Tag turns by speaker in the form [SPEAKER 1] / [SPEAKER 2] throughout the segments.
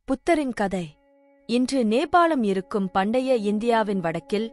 [SPEAKER 1] புத்தரின் கதை. இன்று நேபாளம் இருக்கும் பண்டைய இந்தியாவின் வடக்கில்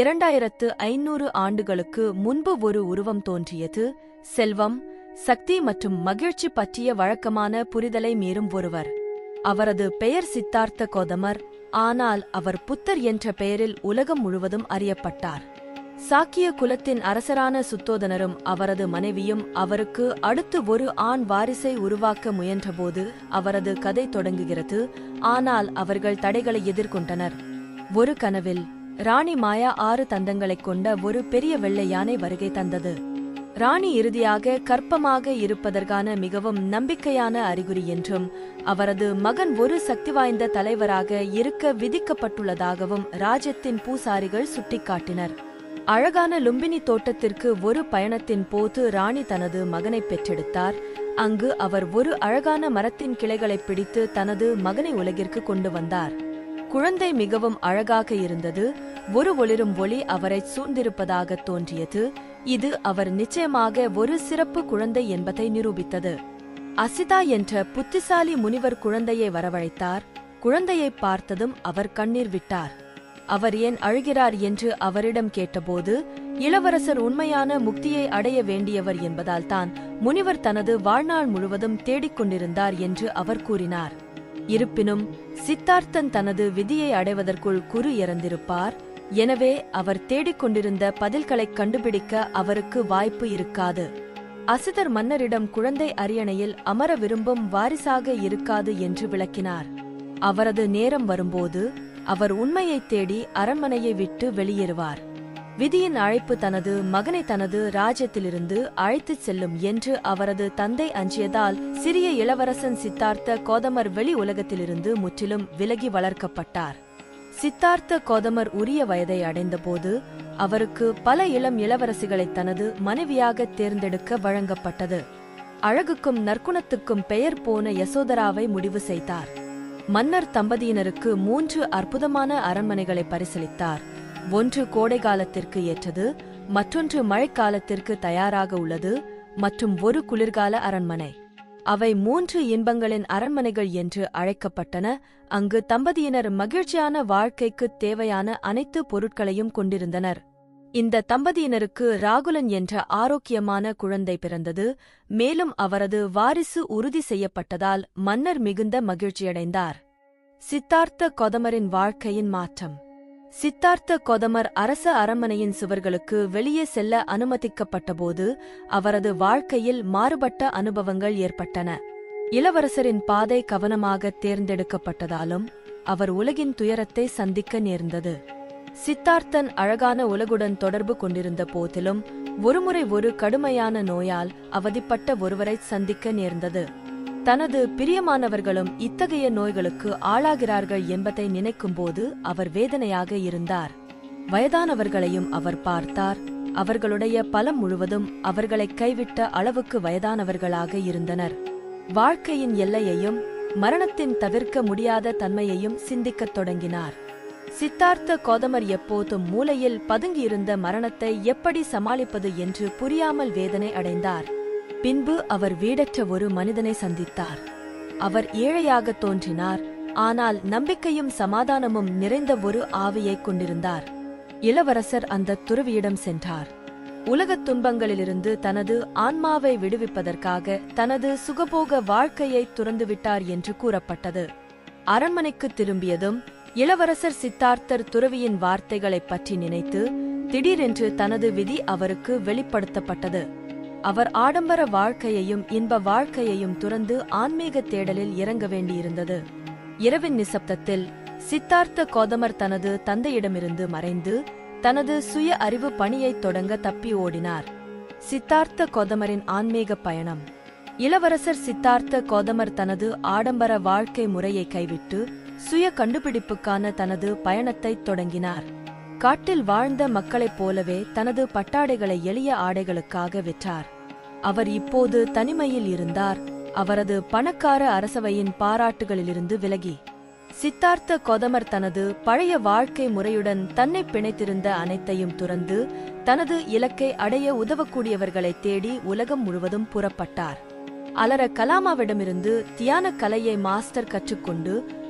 [SPEAKER 1] 2500 ஆண்டுகளுக்கு முன்பு ஒரு உருவம் தோன்றியது. செல்வம், சக்தி மற்றும் மகிழ்ச்சி பற்றிய வழக்கமான புரிதலை மீறும் ஒருவர். அவரது பெயர் சித்தார்த்த கோதமர். ஆனால் அவர் புத்தர் என்ற பெயரில் உலகம் முழுவதும் அறியப்பட்டார். சாக்கிய குலத்தின் அரசரான சுத்தோதனரும் அவரது மனைவியும் அவருக்கு அடுத்து ஒரு ஆண் வாரிசை உருவாக்க முயன்றபோது அவரது கதை தொடங்குகிறது. ஆனால் அவர்கள் தடைகளை எதிர்கொண்டனர். ஒரு கனவில் ராணி மாயா 6 தந்தங்களைக் கொண்ட ஒரு பெரிய வெள்ளை யானை வருகை தந்தது. ராணி இறுதியாக கர்ப்பமாக இருப்பதற்கான மிகவும் நம்பிக்கையான அறிகுறி என்றும் அவரது மகன் ஒரு சக்திவாய்ந்த தலைவராக இருக்க விதிக்கப்பட்டுள்ளதாகவும் ராஜ்யத்தின் பூசாரிகள் சுட்டிக்காட்டினர். அழகான லும்பினி தோட்டத்திற்கு ஒரு பயணத்தின் போது ராணி தனது மகனை பெற்றெடுத்தார். அங்கு அவர் ஒரு அழகான மரத்தின் கிளைகளை பிடித்து தனது மகனை உலகிற்கு கொண்டு வந்தார். குழந்தை மிகவும் அழகாக இருந்தது. ஒரு ஒளிரும் ஒளி அவரை சூழ்ந்திருப்பதாக தோன்றியது. இது அவர் நிச்சயமாக ஒரு சிறப்பு குழந்தை என்பதை நிரூபித்தது. அசிதா என்ற புத்திசாலி முனிவர் குழந்தையை வரவழைத்தார். குழந்தையை பார்த்ததும் அவர் கண்ணீர் விட்டார். அவர் ஏன் அழுகிறார் என்று அவரிடம் கேட்டபோது, இளவரசர் உண்மையான முக்தியை அடைய வேண்டியவர் என்பதால் தான் முனிவர் தனது வாழ்நாள் முழுவதும் தேடிக்கொண்டிருந்தார் என்று அவர் கூறினார். இருப்பினும் சித்தார்த்தன் தனது விதியை அடைவதற்குள் குரு இறந்திருப்பார். எனவே அவர் தேடிக்கொண்டிருந்த பதில்களைக் கண்டுபிடிக்க அவருக்கு வாய்ப்பு இருக்காது. அசிதர் மன்னரிடம் குழந்தை அரியணையில் அமர விரும்பும் வாரிசாக இருக்காது என்று விளக்கினார். அவரது நேரம் வரும்போது அவர் உண்மையைத் தேடி அரண்மனையை விட்டு வெளியேறுவார். விதியின் அழைப்பு தனது மகனை தனது ராஜ்யத்திலிருந்து அழைத்துச் செல்லும் என்று அவரது தந்தை அஞ்சியதால் சிறிய இளவரசன் சித்தார்த்த கோதமர் வெளி உலகத்திலிருந்து முற்றிலும் விலகி வளர்க்கப்பட்டார். சித்தார்த்த கோதமர் உரிய வயதை அடைந்தபோது அவருக்கு பல இளம் இளவரசிகளை தனது மனைவியாக தேர்ந்தெடுக்க வழங்கப்பட்டது. அழகுக்கும் நற்குணத்துக்கும் பெயர் போன யசோதராவை முடிவு செய்தார். மன்னர் தம்பதியினருக்கு 3 அற்புதமான அரண்மனைகளை பரிசளித்தார். ஒன்று கோடை காலத்திற்கு ஏற்றது, மற்றொன்று மழைக்காலத்திற்கு தயாராக உள்ளது மற்றும் ஒரு குளிர்கால அரண்மனை. அவை 3 இன்பங்களின் அரண்மனைகள் என்று அழைக்கப்பட்டன. அங்கு தம்பதியினர் மகிழ்ச்சியான வாழ்க்கைக்கு தேவையான அனைத்து பொருட்களையும் கொண்டிருந்தனர். இந்த தம்பதியினருக்கு ராகுலன் என்ற ஆரோக்கியமான குழந்தை பிறந்தது. மேலும் அவரது வாரிசு உறுதி செய்யப்பட்டதால் மன்னர் மிகுந்த மகிழ்ச்சியடைந்தார். சித்தார்த்த கோதமரின் வாழ்க்கையின் மாற்றம். சித்தார்த்த கோதமர் அரச அரண்மனையின் சுவர்களுக்கு வெளியே செல்ல அனுமதிக்கப்பட்டபோது அவரது வாழ்க்கையில் மாறுபட்ட அனுபவங்கள் ஏற்பட்டன. இளவரசரின் பாதை கவனமாக தேர்ந்தெடுக்கப்பட்டதாலும் அவர் உலகின் துயரத்தை சந்திக்க நேர்ந்தது. சித்தார்த்தன் அழகான உலகுடன் தொடர்பு கொண்டிருந்த போதிலும் ஒருமுறை ஒரு கடுமையான நோயால் அவதிப்பட்ட ஒருவரை சந்திக்க நேர்ந்தது. தனது பிரியமானவர்களும் இத்தகைய நோய்களுக்கு ஆளாகிறார்கள் என்பதை நினைக்கும்போது அவர் வேதனையாக இருந்தார். வயதானவர்களையும் அவர் பார்த்தார். அவர்களுடைய பலம் முழுவதும் அவர்களை கைவிட்ட அளவுக்கு வயதானவர்களாக இருந்தனர். வாழ்க்கையின் எல்லையையும் மரணத்தின் தவிர்க்க முடியாத தன்மையையும் சிந்திக்கத் தொடங்கினார். சித்தார்த்த கோதமர் எப்போதும் மூலையில் பதுங்கியிருந்த மரணத்தை எப்படி சமாளிப்பது என்று புரியாமல் வேதனை அடைந்தார். பின்பு அவர் வீடற்ற ஒரு மனிதனை சந்தித்தார். அவர் ஏழையாக தோன்றினார், ஆனால் நம்பிக்கையும் சமாதானமும் நிறைந்த ஒரு ஆவியைக் கொண்டிருந்தார். இளவரசர் அந்த துறவியிடம் சென்றார். உலகத் துன்பங்களிலிருந்து தனது ஆன்மாவை விடுவிப்பதற்காக தனது சுகபோக வாழ்க்கையை துறந்துவிட்டார் என்று கூறப்பட்டது. அரண்மனைக்கு திரும்பியதும் இளவரசர் சித்தார்த்தர் துறவியின் வார்த்தைகளைப் பற்றி நினைத்து திடீரென்று தனது விதி அவருக்கு வெளிப்படுத்தப்பட்டது. அவர் ஆடம்பர வாழ்க்கையையும் இன்ப வாழ்க்கையையும் துறந்து ஆன்மீக தேடலில் இறங்க வேண்டியிருந்தது. இரவின் நிசப்தத்தில் சித்தார்த்த கோதமர் தனது தந்தையிடமிருந்து மறைந்து தனது சுய அறிவு பணியைத் தொடங்க தப்பி ஓடினார். சித்தார்த்த கோதமரின் ஆன்மீக பயணம். இளவரசர் சித்தார்த்த கோதமர் தனது ஆடம்பர வாழ்க்கை முறையை கைவிட்டு சுய கண்டுபிடிப்புக்கான தனது பயணத்தைத் தொடங்கினார். காட்டில் வாழ்ந்த மக்களைப் போலவே தனது பட்டாடைகளை எளிய ஆடைகளுக்காக விற்றார். அவர் இப்போது தனிமையில் இருந்தார். அவரது பணக்கார அரசவையின் பாராட்டுகளிலிருந்து விலகி சித்தார்த்த கோதமர் தனது பழைய வாழ்க்கை முறையுடன் தன்னை பிணைத்திருந்த அனைத்தையும் துறந்து தனது இலக்கை அடைய உதவக்கூடியவர்களை தேடி உலகம் முழுவதும் புறப்பட்டார். அலர கலாமாவிடமிருந்து தியான கலையை மாஸ்டர் கற்றுக்கொண்டு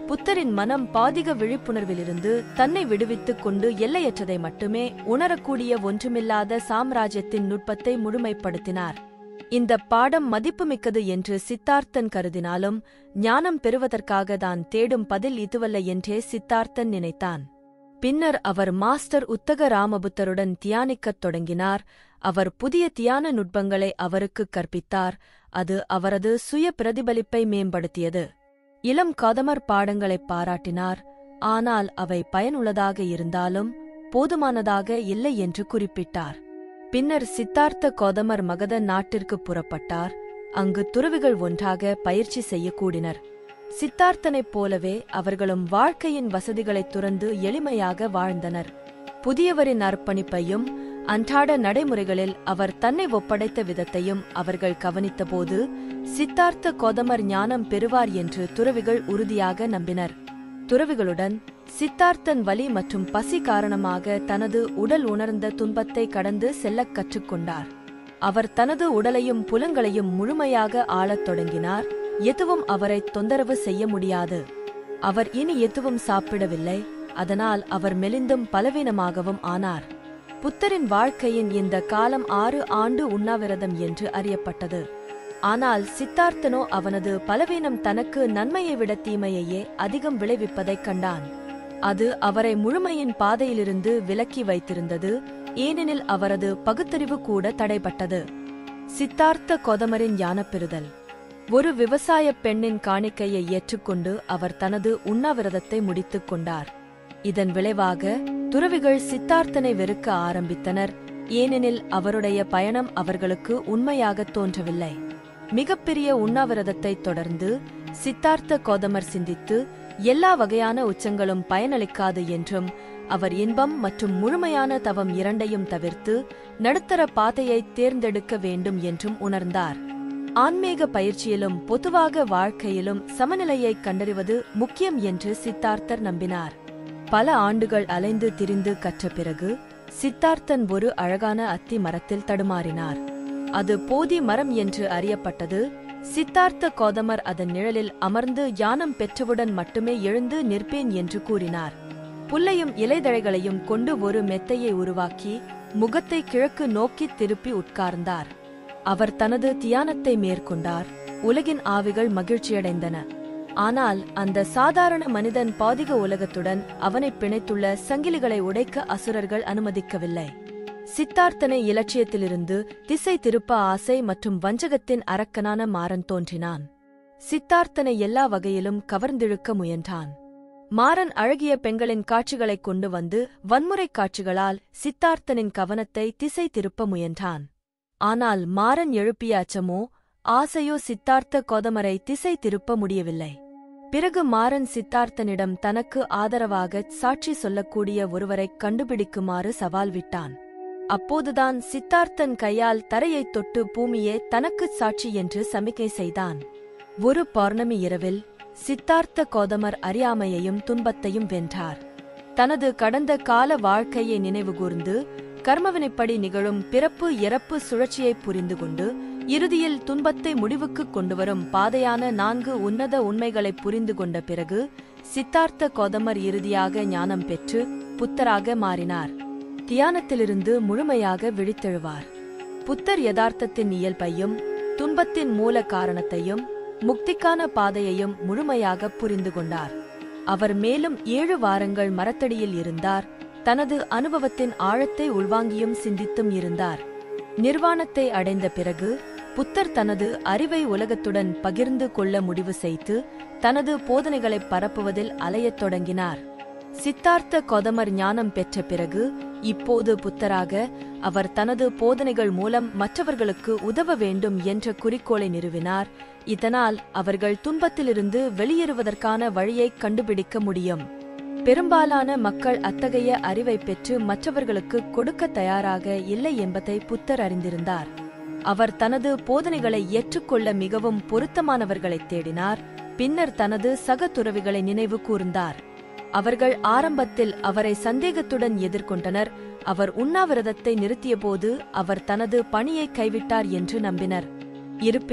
[SPEAKER 1] புத்தரின் மனம் பாதிக விழிப்புணர்விலிருந்து தன்னை விடுவித்துக் கொண்டு எல்லையற்றதை மட்டுமே உணரக்கூடிய ஒன்றுமில்லாத சாம்ராஜ்யத்தின் நுட்பத்தை முழுமைப்படுத்தினார். இந்த பாடம் மதிப்புமிக்கது என்று சித்தார்த்தன் கருதினாலும் ஞானம் பெறுவதற்காக தான் தேடும் பதில் இதுவல்ல என்றே சித்தார்த்தன் நினைத்தான். பின்னர் அவர் மாஸ்டர் உத்தக ராமபுத்தருடன் தியானிக்கத் தொடங்கினார். அவர் புதிய தியான நுட்பங்களை அவருக்குக் கற்பித்தார். அது அவரது சுய பிரதிபலிப்பை மேம்படுத்தியது. இளம் கதமர் பாடங்களைப் பாராட்டினார். ஆனால் அவை பயனுள்ளதாக இருந்தாலும் போதுமானதாக இல்லை என்று குறிப்பிட்டார். பின்னர் சித்தார்த்த கௌதமர் மகத நாட்டிற்குப் புறப்பட்டார். அங்கு துறவிகள் ஒன்றாக பயிற்சி செய்யக் கூடினர். சித்தார்த்தனைப் போலவே அவர்களும் வாழ்க்கையின் வசதிகளைத் துறந்து எளிமையாக வாழ்ந்தனர். புதியவரின் அர்ப்பணிப்பையும் அன்றாட நடைமுறைகளில் அவர் தன்னை ஒப்படைத்த விதத்தையும் அவர்கள் கவனித்தபோது சித்தார்த்த கௌதமர் ஞானம் பெறுவார் என்று துறவிகள் உறுதியாக நம்பினர். துறவிகளுடன் சித்தார்த்தன் வலி மற்றும் பசி காரணமாக தனது உடல் உணர்ந்த துன்பத்தை கடந்து செல்லக் கற்றுக்கொண்டார். அவர் தனது உடலையும் புலங்களையும் முழுமையாக ஆளத் தொடங்கினார். எதுவும் அவரை தொந்தரவு செய்ய முடியாது. அவர் இனி எதுவும் சாப்பிடவில்லை. அதனால் அவர் மெலிந்தும் பலவீனமாகவும் ஆனார். புத்தரின் வாழ்க்கையின் இந்த காலம் 6 ஆண்டு உண்ணாவிரதம் என்று அறியப்பட்டது. ஆனால் சித்தார்த்தனோ அவனது பலவீனம் தனக்கு நன்மையை விட தீமையையே அதிகம் விளைவிப்பதைக் கண்டான். அது அவரை முழுமையின் பாதையிலிருந்து விலக்கி வைத்திருந்தது. ஏனெனில் அவரது பகுத்தறிவு கூட தடைபட்டது. சித்தார்த்த கௌதமரின் ஞானப்பெறுதல். ஒரு விவசாயப் பெண்ணின் காணிக்கையை ஏற்றுக்கொண்டு அவர் தனது உண்ணாவிரதத்தை முடித்துக் கொண்டார். இதன் விளைவாக துறவிகள் சித்தார்த்தனை வெறுக்க ஆரம்பித்தனர். ஏனெனில் அவருடைய பயணம் அவர்களுக்கு உண்மையாகத் தோன்றவில்லை. மிகப்பெரிய உண்ணாவிரதத்தைத் தொடர்ந்து சித்தார்த்த கௌதமர் சிந்தித்து எல்லா வகையான உச்சங்களும் பயனளிக்காது என்றும் அவர் இன்பம் மற்றும் முழுமையான தவம் இரண்டையும் தவிர்த்து நடுத்தர பாதையை தேர்ந்தெடுக்க வேண்டும் என்றும் உணர்ந்தார். ஆன்மீக பயிற்சியிலும் பொதுவாக வாழ்க்கையிலும் சமநிலையைக் கண்டறிவது முக்கியம் என்று சித்தார்த்தர் நம்பினார். பல ஆண்டுகள் அலைந்து திரிந்து கற்ற பிறகு சித்தார்த்தன் ஒரு அழகான அத்தி மரத்தில் தடுமாறினார். அது போதி மரம் என்று அறியப்பட்டது. சித்தார்த்த கௌதமர் அதன் நிழலில் அமர்ந்து ஞானம் பெற்றவுடன் மட்டுமே எழுந்து நிற்பேன் என்று கூறினார். புல்லையும் இலைதழைகளையும் கொண்டு ஒரு மெத்தையை உருவாக்கி முகத்தை கிழக்கு நோக்கி திருப்பி உட்கார்ந்தார். அவர் தனது தியானத்தை மேற்கொண்டார். உலகின் ஆவிகள் மகிழ்ச்சியடைந்தன. ஆனால் அந்த சாதாரண மனிதன் பாதிக உலகத்துடன் அவனை பிணைத்துள்ள சங்கிலிகளை உடைக்க அசுரர்கள் அனுமதிக்கவில்லை. சித்தார்த்தனை இலட்சியத்திலிருந்து திசை திருப்ப ஆசை மற்றும் வஞ்சகத்தின் அரக்கனான மாறன் தோன்றினான். சித்தார்த்தனை எல்லா வகையிலும் கவர்ந்திழுக்க முயன்றான். மாறன் அழகிய பெண்களின் காட்சிகளைக் கொண்டு வந்து வன்முறைக் காட்சிகளால் சித்தார்த்தனின் கவனத்தை திசை திருப்ப முயன்றான். ஆனால் மாறன் எழுப்பிய அச்சமோ ஆசையோ சித்தார்த்த கௌதமரை திசை திருப்ப முடியவில்லை. பிறகு மாறன் சித்தார்த்தனிடம் தனக்கு ஆதரவாக சாட்சி சொல்லக்கூடிய ஒருவரைக் கண்டுபிடிக்குமாறு சவால் விட்டான். அப்போதுதான் சித்தார்த்தன் கையால் தரையைத் தொட்டு பூமியே தனக்குச் சாட்சி என்று சமிக்கை செய்தான். ஒரு பௌர்ணமி இரவில் சித்தார்த்த கௌதமர் அறியாமையையும் துன்பத்தையும் வென்றார். தனது கடந்த கால வாழ்க்கையை நினைவுகூர்ந்து கர்மவினைப்படி நிகழும் பிறப்பு இறப்பு சுழற்சியை புரிந்து கொண்டு இறுதியில் துன்பத்தை முடிவுக்குக் கொண்டுவரும் பாதையான 4 உன்னத உண்மைகளைப் புரிந்து கொண்ட பிறகு சித்தார்த்த கௌதமர் இறுதியாக ஞானம் பெற்று புத்தராக மாறினார். தியானத்திலிருந்து முழுமையாக விழித்தெழுவார். புத்தர் யதார்த்தத்தின் இயல்பையும் துன்பத்தின் மூல காரணத்தையும் முக்திக்கான பாதையையும் முழுமையாக புரிந்து கொண்டார். அவர் மேலும் 7 வாரங்கள் மரத்தடியில் இருந்தார். தனது அனுபவத்தின் ஆழத்தை உள்வாங்கியும் சிந்தித்தும் இருந்தார். நிர்வாணத்தை அடைந்த பிறகு புத்தர் தனது அறிவை உலகத்துடன் பகிர்ந்து கொள்ள முடிவு செய்து தனது போதனைகளைப் பரப்புவதில் அலையத் தொடங்கினார். சித்தார்த்த கௌதமர் ஞானம் பெற்ற பிறகு இப்போது புத்தராக அவர் தனது போதனைகள் மூலம் மற்றவர்களுக்கு உதவ வேண்டும் என்ற குறிக்கோளை நிறுவினார். இதனால் அவர்கள் துன்பத்திலிருந்து வெளியேறுவதற்கான வழியைக் கண்டுபிடிக்க முடியும். பெரும்பாலான மக்கள் அத்தகைய அறிவை பெற்று மற்றவர்களுக்கு கொடுக்க தயாராக இல்லை என்பதை புத்தர் அறிந்திருந்தார். அவர் தனது போதனைகளை ஏற்றுக்கொள்ள மிகவும் பொருத்தமானவர்களைத் தேடினார். பின்னர் தனது சக துறவிகளை நினைவு கூர்ந்தார். அவர்கள் ஆரம்பத்தில் அவரை சந்தேகத்துடன் எதிர்கொண்டனர். அவர் உண்ணாவிரதத்தை நிறுத்தியபோது அவர் தனது பணியை கைவிட்டார் என்று நம்பினர். இருப்பினும்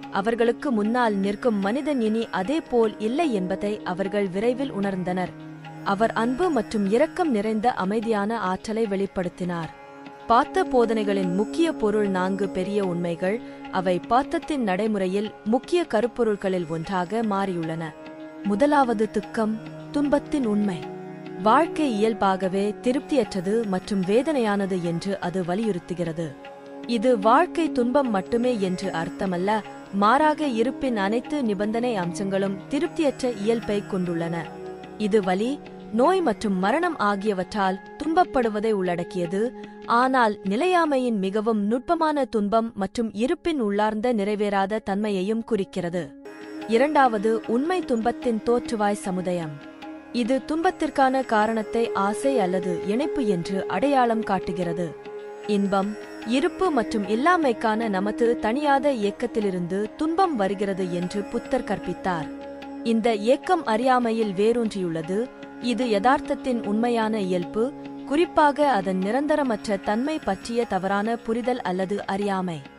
[SPEAKER 1] அவர்களுக்கு முன்னால் நிற்கும் மனிதன் இனி அதே போல் இல்லை என்பதை அவர்கள் விரைவில் உணர்ந்தனர். அவர் அன்பு மற்றும் இரக்கம் நிறைந்த அமைதியான ஆற்றலை வெளிப்படுத்தினார். பாத்த போதனைகளின் முக்கிய பொருள் 4 பெரிய உண்மைகள். அவை பாத்தத்தின் நடைமுறையில் முக்கிய கருப்பொருள்களில் ஒன்றாக மாறியுள்ளன. முதலாவது துக்கம், துன்பத்தின் உண்மை. வாழ்க்கை இயல்பாகவே திருப்தியற்றது மற்றும் வேதனையானது என்று அது வலியுறுத்துகிறது. இது வாழ்க்கை துன்பம் மட்டுமே என்று அர்த்தமல்ல, மாறாக இருப்பின் அனைத்து நிபந்தனை அம்சங்களும் திருப்தியற்ற இயல்பை கொண்டுள்ளன. இது வலி, நோய் மற்றும் மரணம் ஆகியவற்றால் துன்பப்படுவதை உள்ளடக்கியது, ஆனால் நிலையாமையின் மிகவும் நுட்பமான துன்பம் மற்றும் இருப்பின் உள்ளார்ந்த நிறைவேறாத தன்மையையும் குறிக்கிறது. இரண்டாவது உண்மை, துன்பத்தின் தோற்றுவாய் சமுதாயம். இது துன்பத்திற்கான காரணத்தை ஆசை அல்லது இணைப்பு என்று அடையாளம் காட்டுகிறது. இன்பம், இருப்பு மற்றும் இல்லாமைக்கான நமது தனியாத இயக்கத்திலிருந்து துன்பம் வருகிறது என்று புத்தர் கற்பித்தார். இந்த இயக்கம் அறியாமையில் வேரூன்றியுள்ளது. இது யதார்த்தத்தின் உண்மையான இயல்பு, குறிப்பாக அதன் நிரந்தரமற்ற தன்மை பற்றிய தவறான புரிதல் அல்லது அறியாமை.